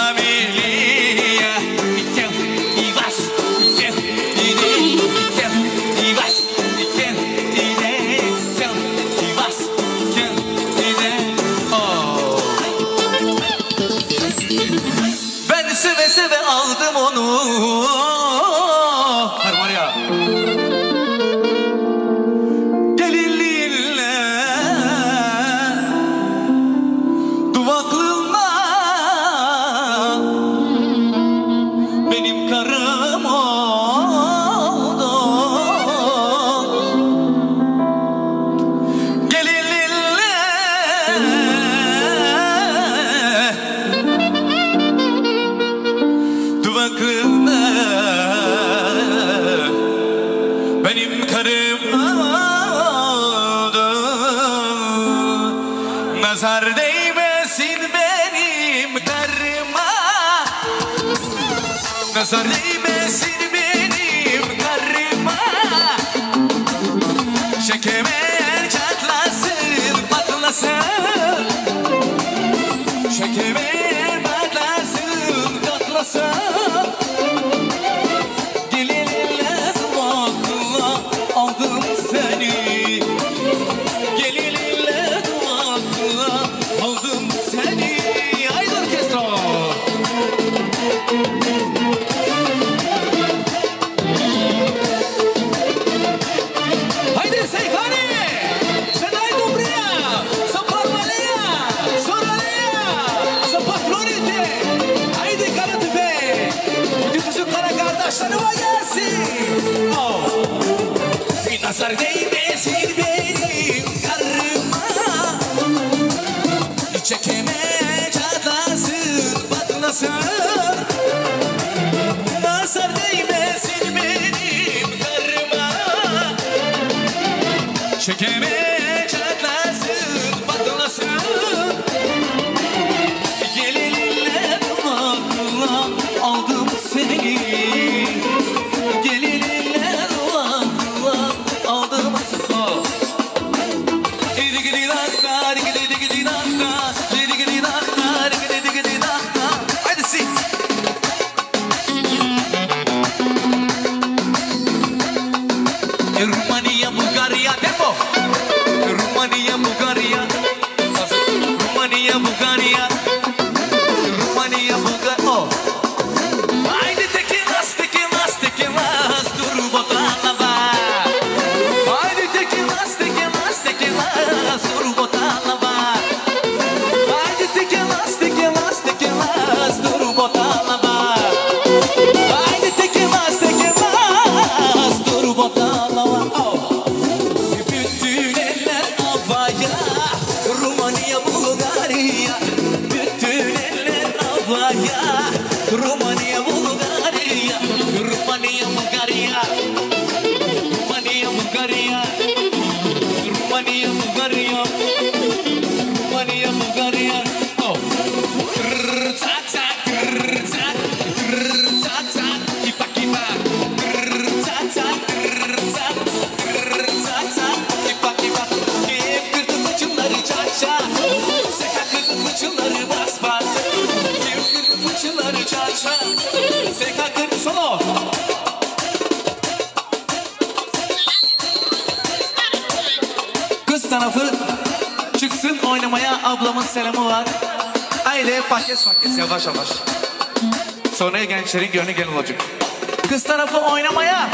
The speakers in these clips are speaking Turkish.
Seve seve aldım onu. Harmonia. Gelinliğinle duvaklığınla benim karım oldu. Gelinliğinle duvaklığınla benim karım oldu. Nazar değmesin benim karıma, nazar değmesin benim karıma. Şekemer çatlasın patlasın, şekemer patlasın patlasın. Gelinle duvakla aldım seni, gelinle duvakla aldım seni. Haydi orkestra. Haydi Seyfani, Sedai Dumbria, Saparmalea, Soralea, Sapaflorite. Haydi Karatepe, bütün çocuk kara kardeşlerime gelsin. Oh. Bir nazar değmesin benim karıma, çekeme çatlasın patlasın. Nazar değmesin benim karıma, çekeme çatlasın patlasın. Gelinle duvakla aldım seni, gelinle duvakla aldım seni. Haydi sing. Rumania, Bulgaria, tempo. Rumania, Bulgaria. Rumania, Bulgaria. Rumania, Bulgaria. Oh. Haydi tekilas, tekilas, tekilas, dur botalava. Haydi tekilas, tekilas, tekilas, dur botalava. Haydi tekilas, tekilas, tekilas, dur botalava. Haydi tekilas, tekilas, dur botalava. Oh. Bütün eller havaya, Rumania, Bulgaria. Bütün eller havaya, Rumania, Bulgaria. Rumania, Bulgaria. Rumania, Bulgaria. Rumania, Bulgaria. Rumania, Bulgaria. Oh. Tsak, tsak, tsak, tsak, tsak, kipa, kipa. Tsak, tsak, tsak, tsak, tsak, kipa, kipa. Kim kırdı fıçıları çak çak, Seka kırdı fıçıları bas bas. Kim kırdı fıçıları çak çak, Seka kırdı solo. Kız tarafı çıksın oynamaya, ablamın selamı var. Haydi pakes pakes yavaş yavaş. Sonra gençlerin gönlü gel olacak. Kız tarafı oynamaya.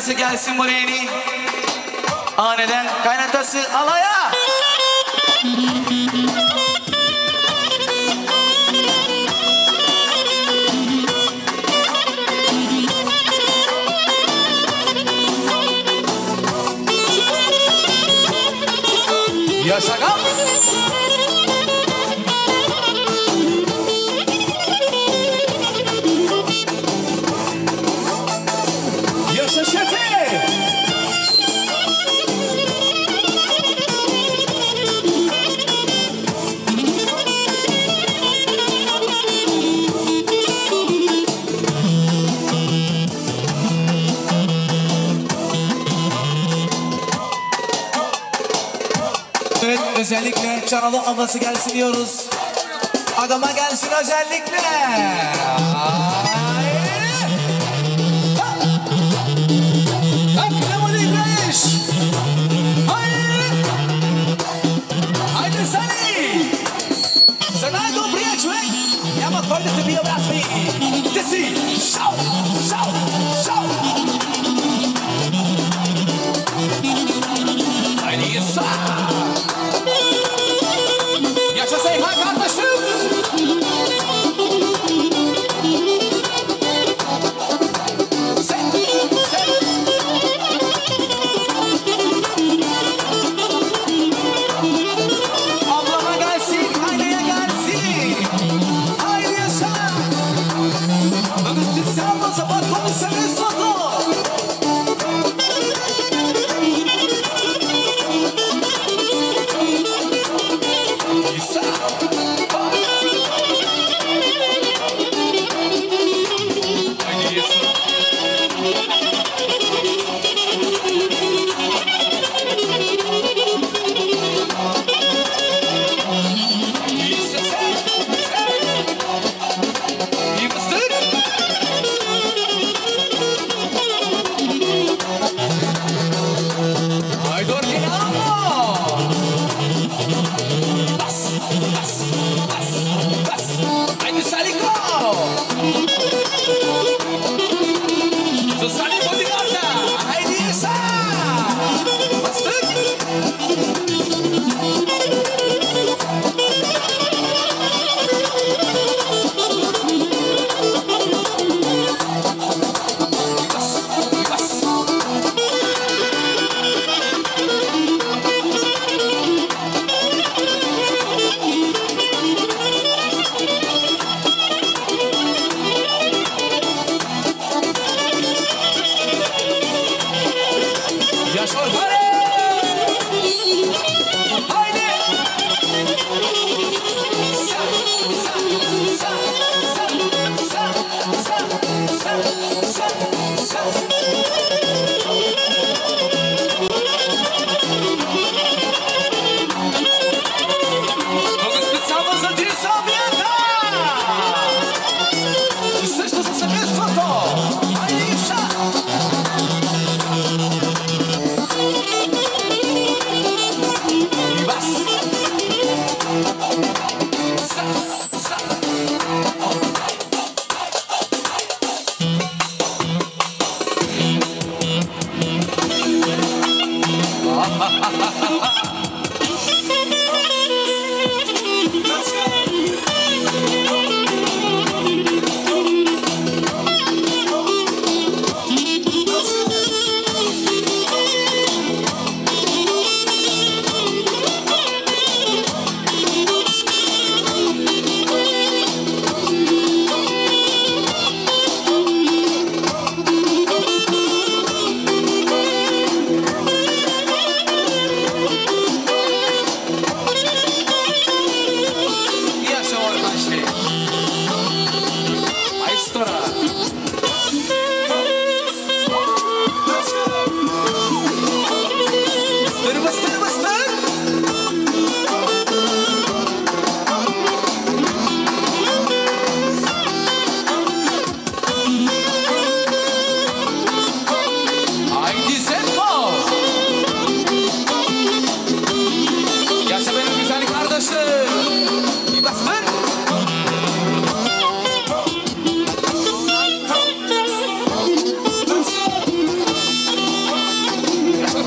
kaynatası gelsin buraya yeni. Aniden kaynatası alaya. Yaşa kal. Yaşa şefi. Evet, özellikle Çanalı ablası gelsin diyoruz. Adama gelsin özellikle. Haydi Sani. Sanay do prijaciole. Ja ma tvoje te bio bratvi. Te si. Šau, šau, šau. Haydi yasa. Yaşa Seyhan kardeşim. Ablama gelsin, aynaya gelsin. Haydi yaşa. Bugün biz salmasa bak konuşsanız foto.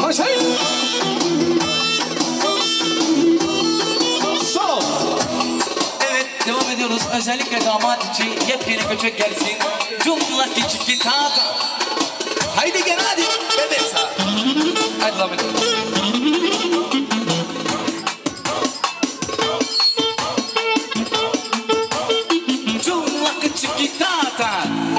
Başlayın. Solo. Evet, devam ediyoruz. Özellikle damat için yepyeni köçek gelsin. Cumla küçük gitata. Haydi gel hadi. Evet sağ. Hadi devam ediyoruz. Cumla küçük gitata.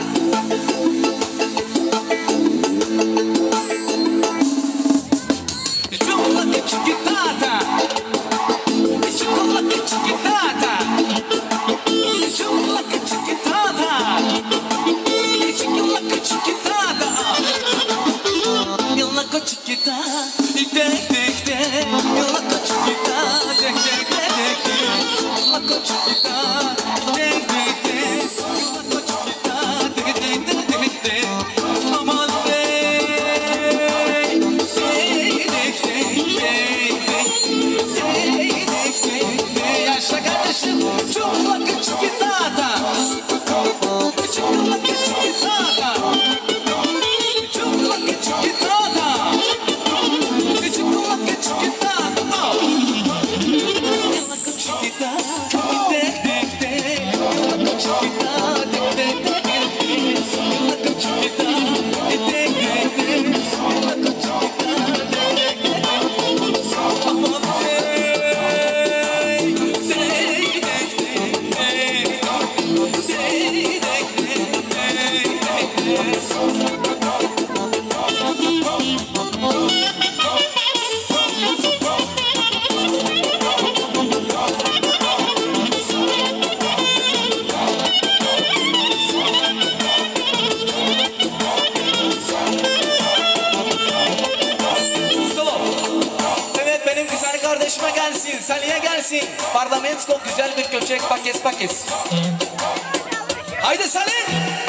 Saniye gelsin. Parlamento güzel bir köçek pakes. Haydi Salih.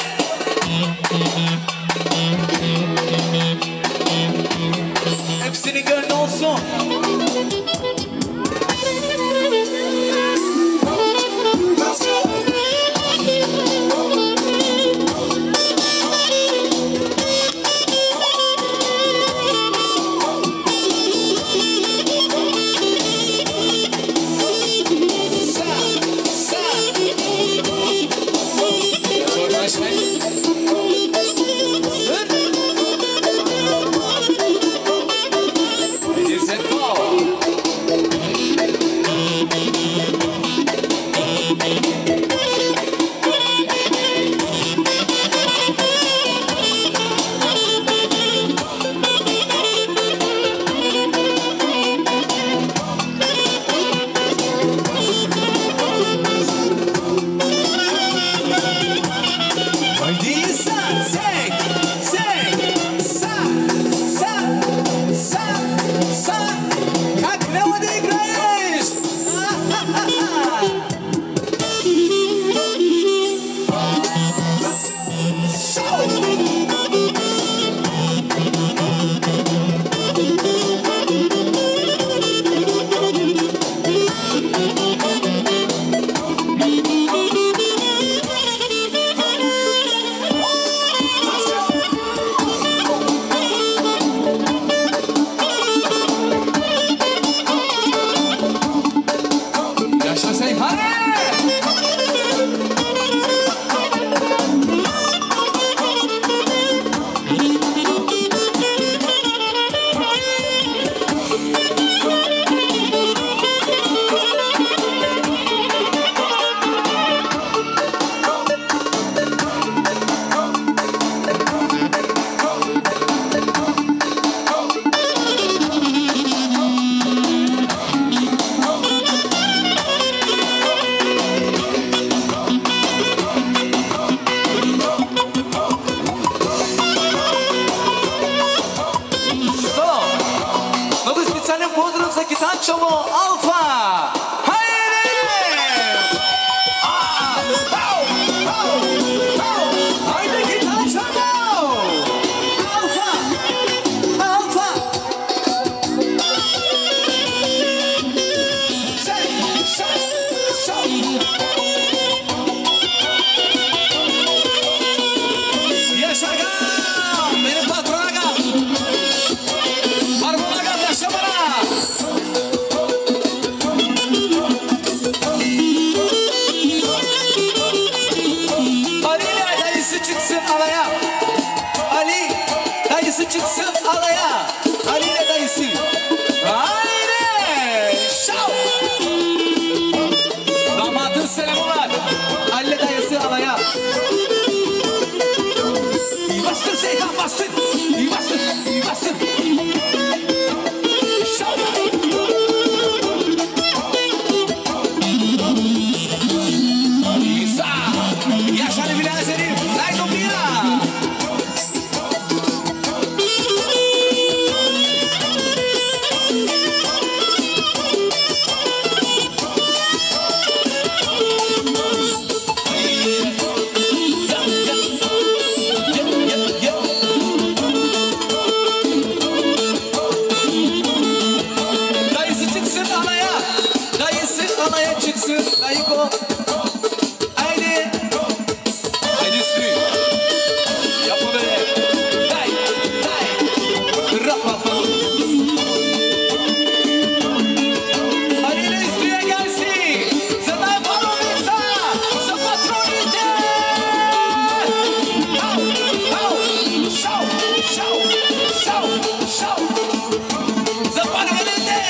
Hepsinin gönlü olsun. gelsin. Haydi. Şov. Damatın selamı var. Halle dayısı alaya. İyi bastır Seyhan bastır. İyi bastır. İyi bastır. Şov. İsa. Yaşanı bile senin. Haydi okuyla. Çıksın, Dayıko. Haydi. Haydi üstü. Yapı böyle. Day, day. Rapapa. Haydi üstüye gelsin. Sana balonisa. Sana patronite. How, how. Show, show, show, show. Zapanolite.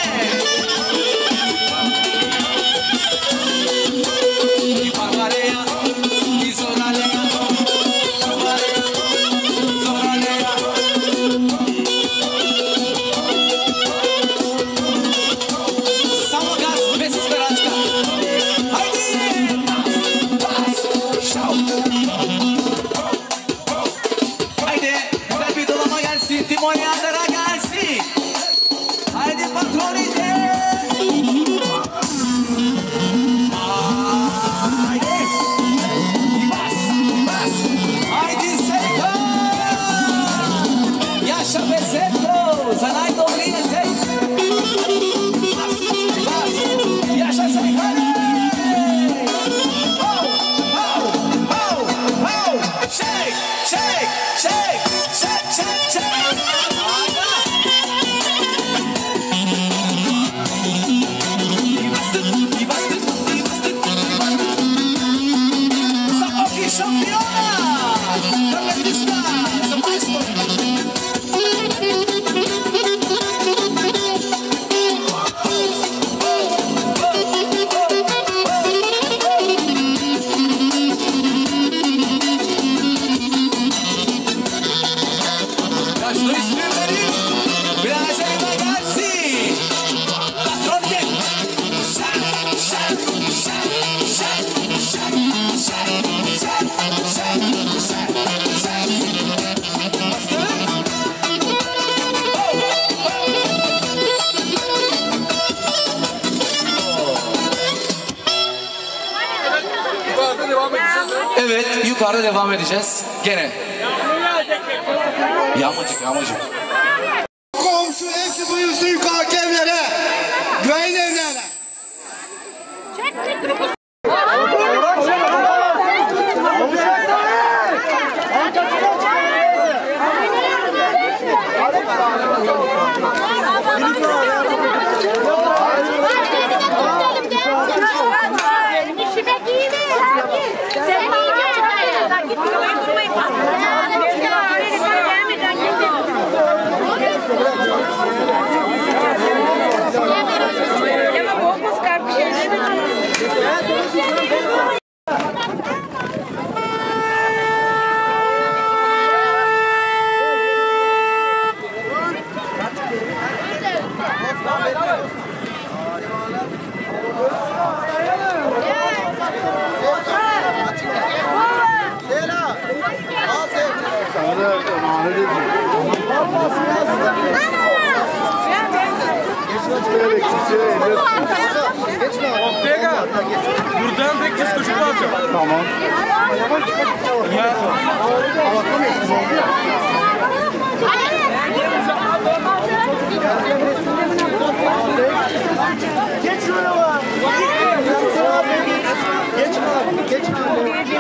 Evet, yukarıda devam edeceğiz. Gene. Yağmacık, yağmacık. Komşu hepsi buyursun yukarı evlere. Güvenli evlere. Buradan tek kez koşup alacağım. Tamam. Geç şuraya bak. Geç abi. Geç abi.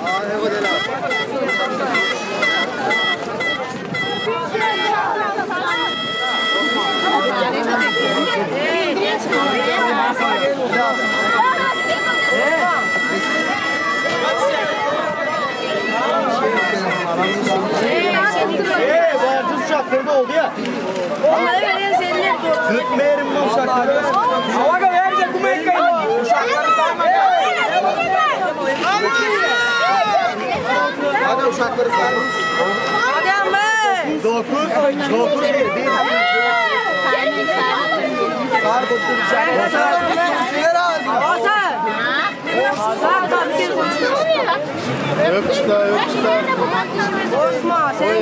Vardı uşakları da oldu ya. Tutmayarım bu uşakları. Hava verecek bu ekmeği. Uşakları saymayın. Hadi uşakları sayalım. Hadi ama. 9 1. Kar Yok usta. Osman sen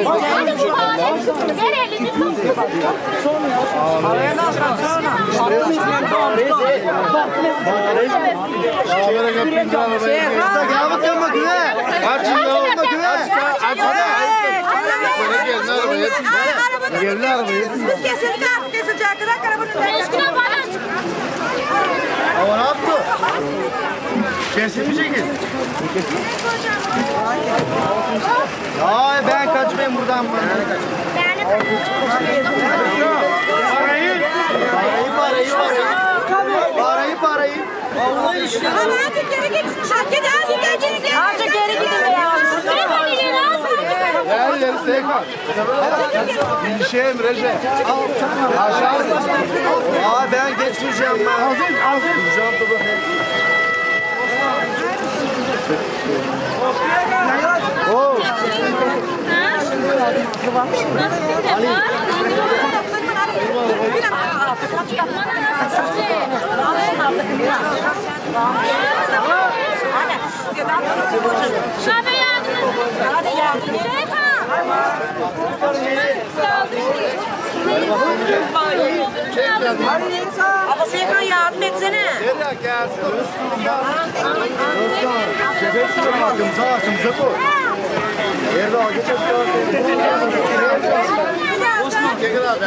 Ama ne yaptı? Kesilmeyecek. Ay ben kaçmayayım buradan. Parayı. Hadi geri git. Hadi geri gidin ya. Gel Seyfa. İnşeğim Recep. Aşağı. Ben geçmeyeceğim ben. Hazır. Duracağım da bakayım. Oo. Ama Seyhan yardım etsene. Aklımıza koy. Yerde al geçelim. Osman gel abi.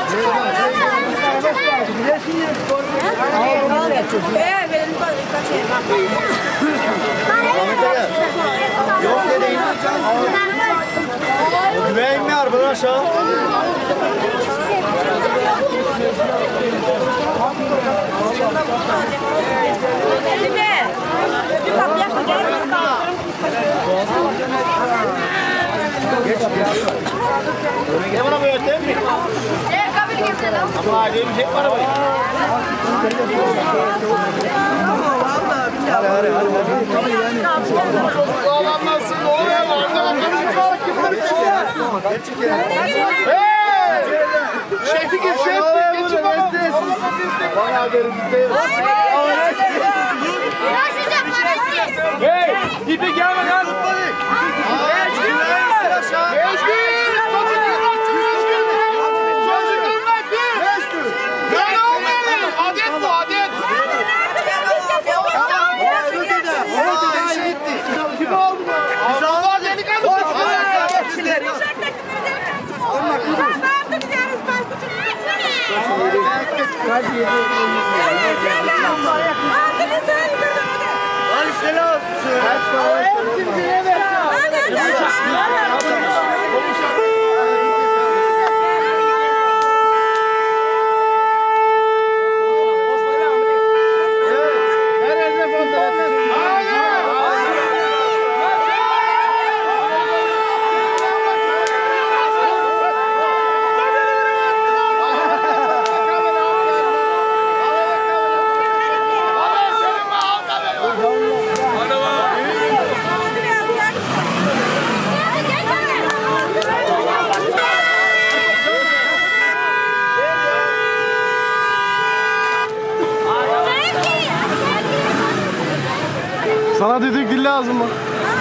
Yok dedeyin. Güveyim mi arkadaşlar? Ne bana böyle değil mi? Ama aileye bir şey var mı? Ağlanmasın oraya var. Şefik. Bana haberim değil. Hey, ipi gelme lan. Sana dedik dil lazım mı?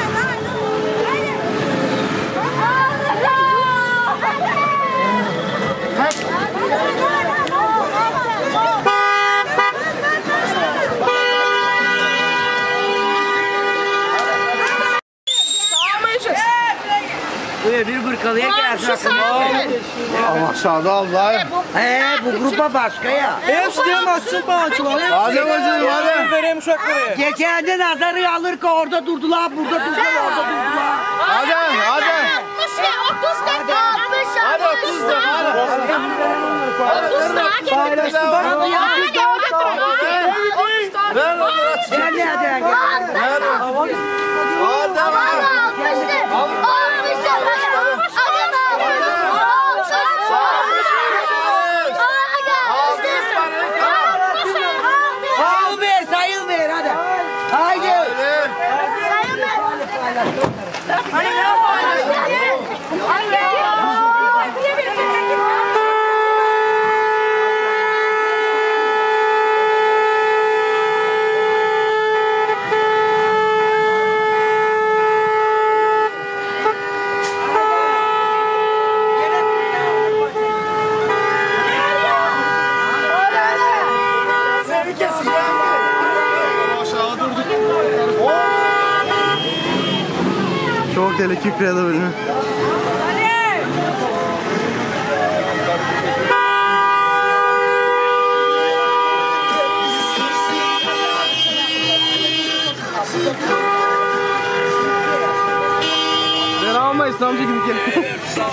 Buraya bir burkalıya gelsin. Ama aşağıda Allah'ım. Bu grupa başka ya. Hepsi diyemezsin bana. Hadi hocam hadi. vereyim uşakları. Geçen nazarı alır ki orada durdular, burada durdular, orada durdular. Hadi. 30 dakika. Hadi 30 da. Ver lan aç. Sen ne hadi? Sayıl ver hadi. Haydi. Çok deli kükredi bölümü. Ben alma İslamcı gibi gel.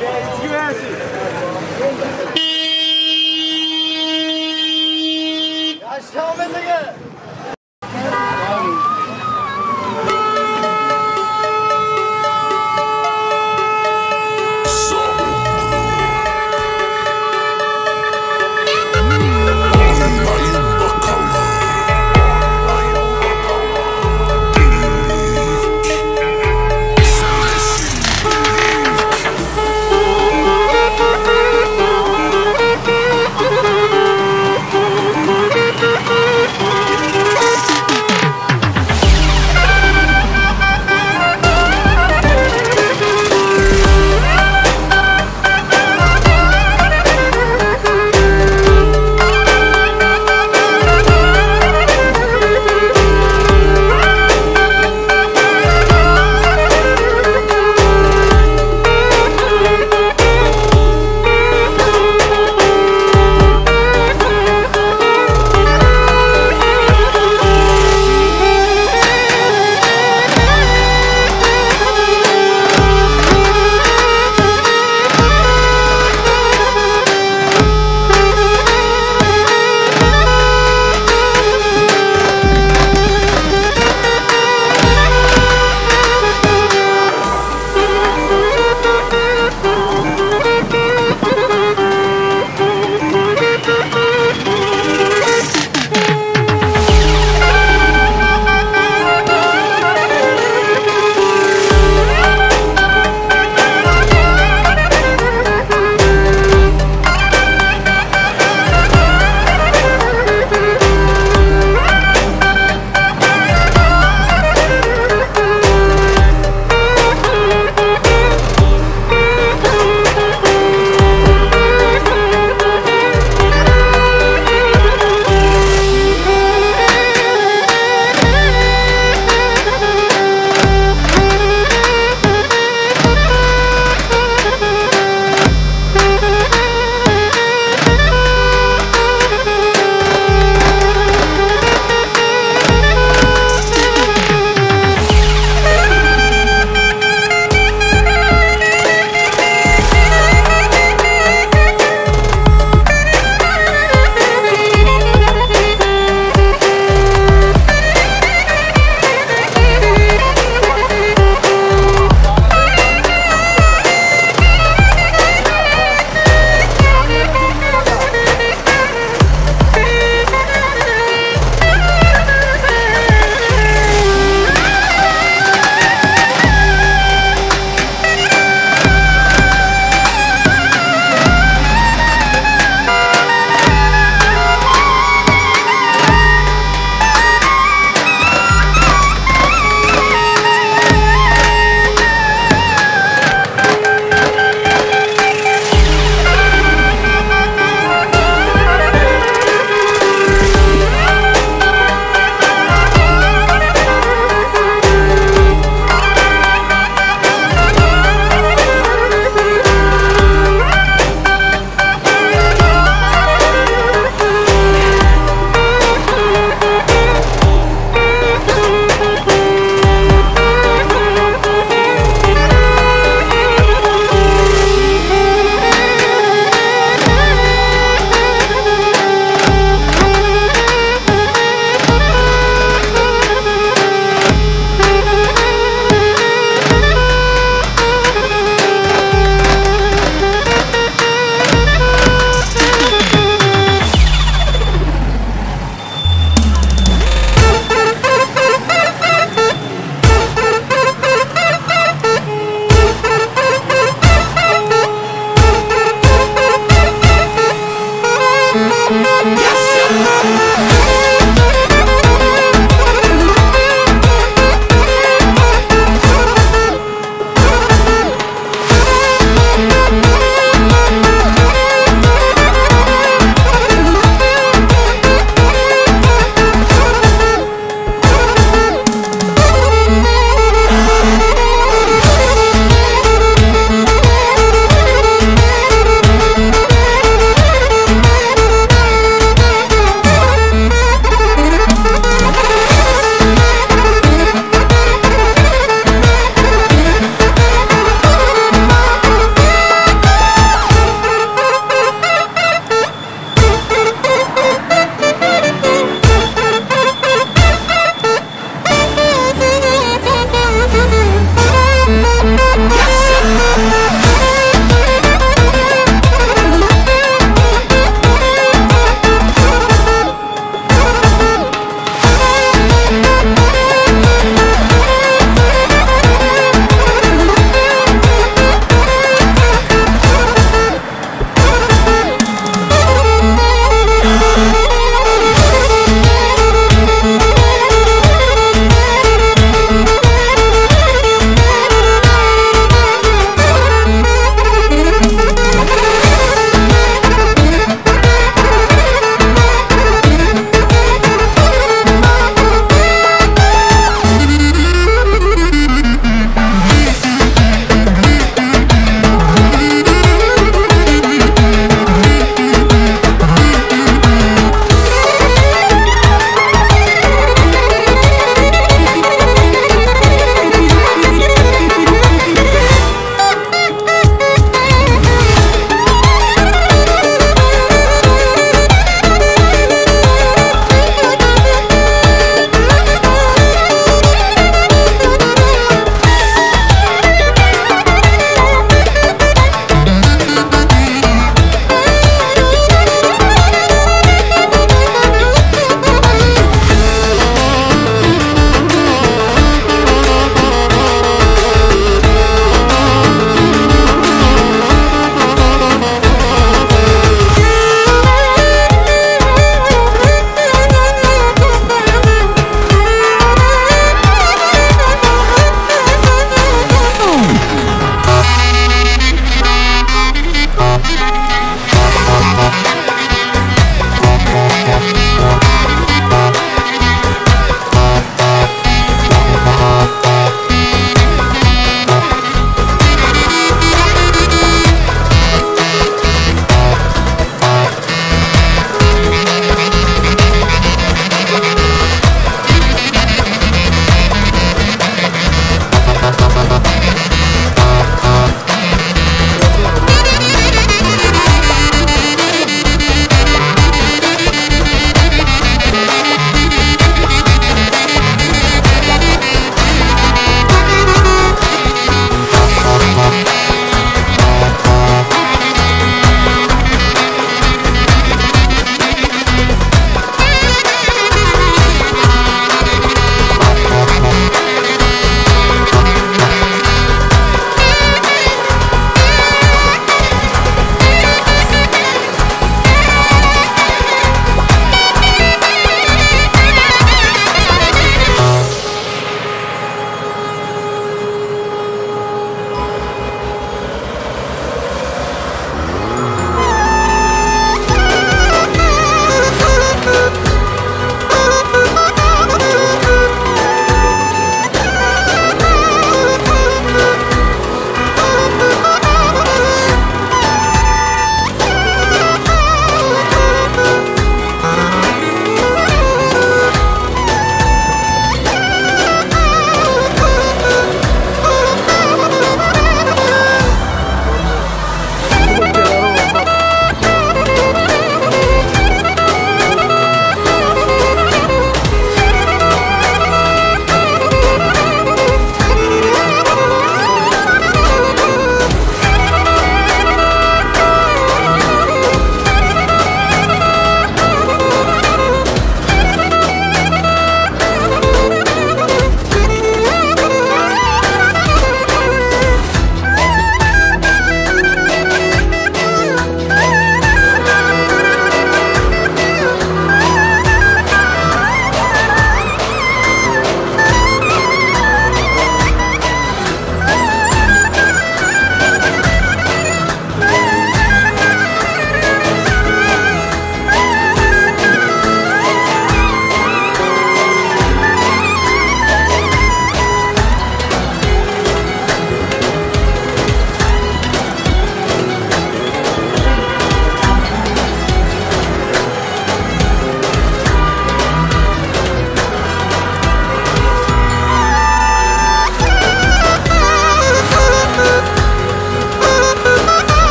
Şahmet'e gel.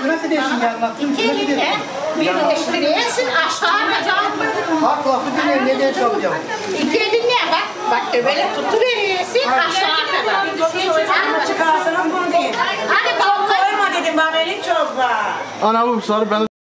Nasıl değilsin yanına? Eline birleştiriyorsun aşağı bacağın. Bak lafı dinle ne diye çalacağım. İki elinle bak. Bak böyle tutuveriyorsun aşağı kadar. Çıkarsana bunu diyeyim. Hadi kalk. Koyma dedim bana benim çorba. Ana bu sarı ben